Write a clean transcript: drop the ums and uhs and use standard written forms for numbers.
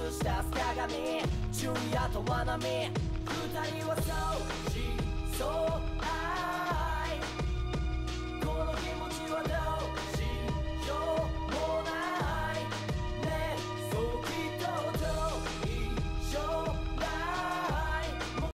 したす鏡純也と愛美二人はさ